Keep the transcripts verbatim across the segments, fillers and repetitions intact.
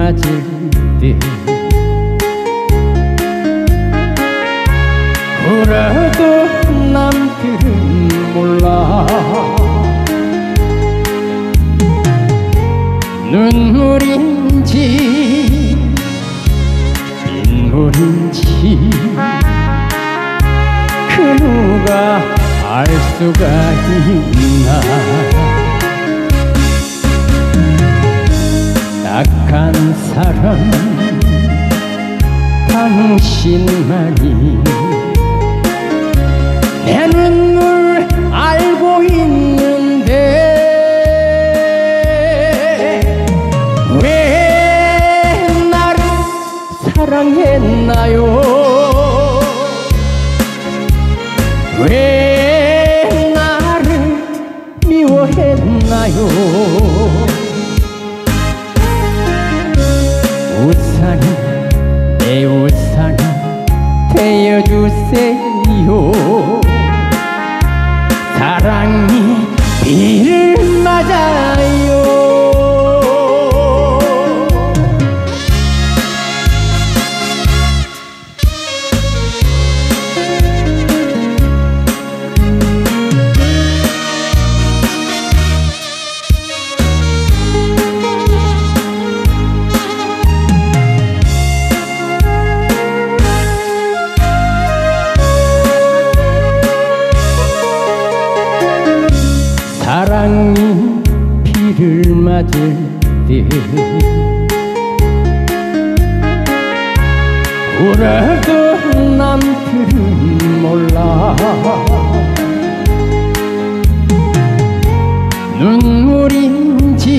맞을 때 울어도 남들은 몰라. 눈물인지 빗물인지 그 누가 알 수가 있나. 딱한 사람 당신만이 내 눈물 알고 있는데 왜 나를 사랑했나요? 왜 나를 미워했나요? 우산이 내 우산이 되어주세요. 사랑이 비를 맞아요. 사랑이 비를 맞을 때 울어도 남들은 몰라. 눈물인지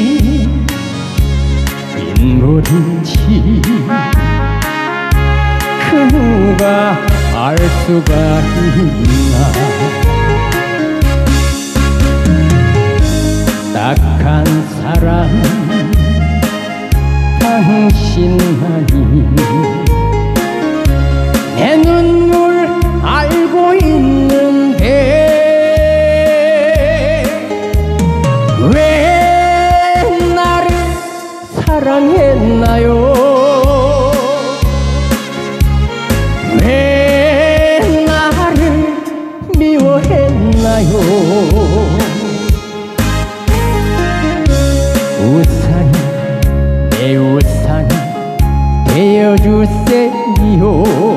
빗물인지 그 누가 알 수가 있나. 딱한 사람 당신만이 내 눈물 알고 있는데 왜 나를 사랑했나요? 왜 나를 미워했나요? 우산이 내 우산이 되어주세요.